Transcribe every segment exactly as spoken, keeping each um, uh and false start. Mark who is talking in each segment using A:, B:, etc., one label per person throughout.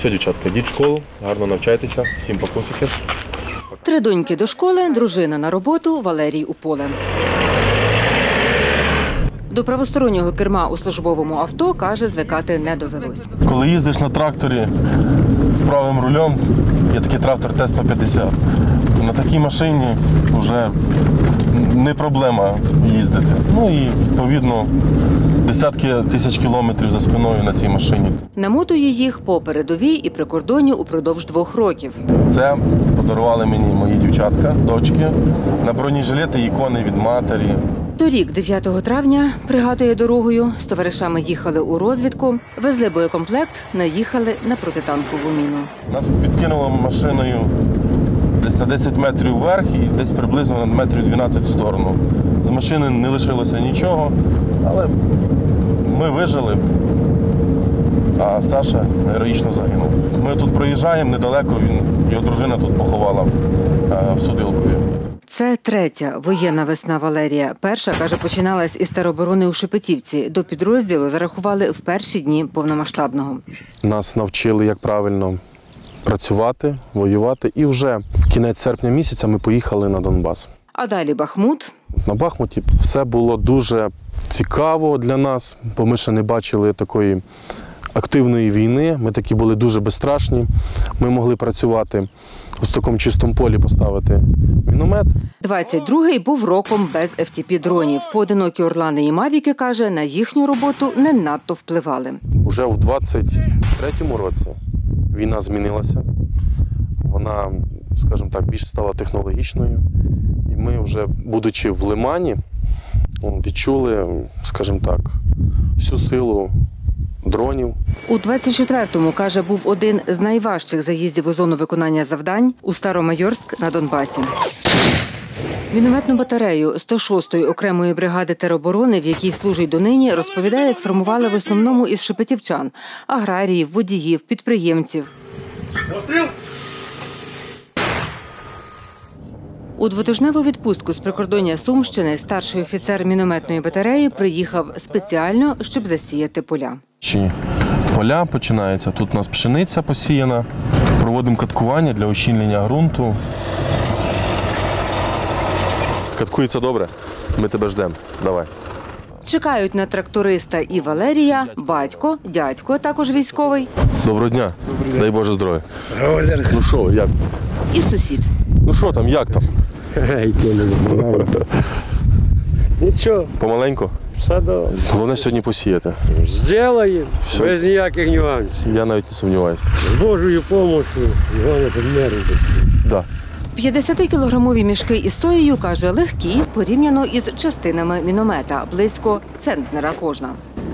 A: Все, дівчатка, йдіть в школу, гарно навчайтеся, всім покусики.
B: Три доньки до школи, дружина на роботу, Валерій у поле. До правостороннього керма у службовому авто, каже, звикати не довелось.
C: Коли їздиш на тракторі з правим рулем, є такий трактор Т сто п'ятдесят, то на такій машині вже не проблема їздити. Ну і, відповідно, десятки тисяч кілометрів за спиною на цій машині.
B: Намотує їх по передовій і прикордонні упродовж двох років.
C: Це подарували мені мої дівчатка, дочки, на бронежилети ікони від матері.
B: Торік, дев'ятого травня, пригадує дорогою, з товаришами їхали у розвідку, везли боєкомплект, наїхали на протитанкову міну.
C: Нас підкинуло машиною десь на десять метрів вверх і десь приблизно на метрів дванадцять в сторону. З машини не лишилося нічого, але ми вижили, а Саша героїчно загинув. Ми тут проїжджаємо недалеко, він, його дружина тут поховала в Судилкові.
B: Це третя воєнна весна Валерія. Перша, каже, починалась із тероборони у Шепетівці. До підрозділу зарахували в перші дні повномасштабного.
C: Нас навчили, як правильно працювати, воювати. І вже в кінець серпня місяця ми поїхали на Донбас.
B: А далі Бахмут.
C: На Бахмуті все було дуже цікаво для нас, бо ми ще не бачили такої активної війни. Ми такі були дуже безстрашні. Ми могли працювати в такому чистому полі, поставити міномет.
B: двадцять другий був роком без еф ті пі-дронів. Поодинокі «Орлани» і «Мавіки», каже, на їхню роботу не надто впливали.
C: Уже в двадцять третьому році війна змінилася. Вона, скажімо так, більш стала технологічною. І ми вже, будучи в Лимані, відчули, скажімо так, всю силу дронів.
B: У двадцять четвертому, каже, був один з найважчих заїздів у зону виконання завдань у Старомайорськ на Донбасі. Мінометну батарею сто шостої окремої бригади тероборони, в якій служить донині, розповідає, сформували в основному із шепетівчан – аграріїв, водіїв, підприємців.
A: Постріл!
B: У двотижневу відпустку з прикордоння Сумщини старший офіцер мінометної батареї приїхав спеціально, щоб засіяти поля.
C: Чи поля починаються, тут у нас пшениця посіяна, проводимо каткування для ущільнення ґрунту. Каткується добре, ми тебе ждемо, давай.
B: Чекають на тракториста і Валерія, батько, дядько, також військовий.
C: Доброго дня, дай Боже здоров'я. Ну що, як?
B: І сусід.
C: Ну що там, як там?
D: Нічого,
C: Помаленьку?
D: все добре.
C: Головне сьогодні посіяти.
D: Зробимо,
C: Все.
D: без ніяких нюансів.
C: Я навіть не сумніваюся.
D: З Божою допомогою, головне підмірити.
C: Да.
B: п'ятдесятикілограмові мішки із соєю, каже, легкі порівняно із частинами міномета. Близько центнера кожна.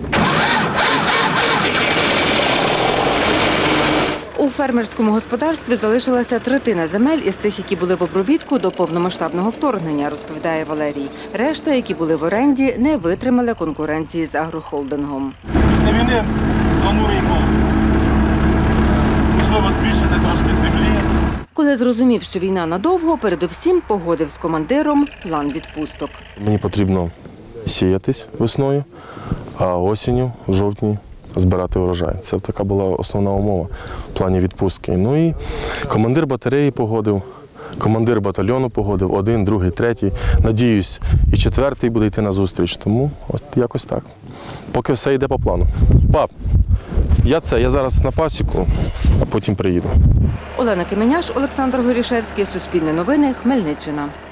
B: У фермерському господарстві залишилася третина земель із тих, які були в обробітку до повномасштабного вторгнення, розповідає Валерій. Решта, які були в оренді, не витримали конкуренції з агрохолдингом.
C: Після війни плануємо, можливо, збільшити трошки землі.
B: Коли зрозумів, що війна надовго, передовсім погодив з командиром план відпусток.
C: Мені потрібно сіятись весною, а осінню, в жовтні, збирати урожай. Це така була основна умова в плані відпустки. Ну і командир батареї погодив, командир батальйону погодив, один, другий, третій. Надіюсь, і четвертий буде йти на зустріч. Тому от якось так. Поки все йде по плану. Пап, я це, я зараз на пасіку, а потім приїду.
B: Олена Кеменяш, Олександр Горішевський, Суспільне новини, Хмельниччина.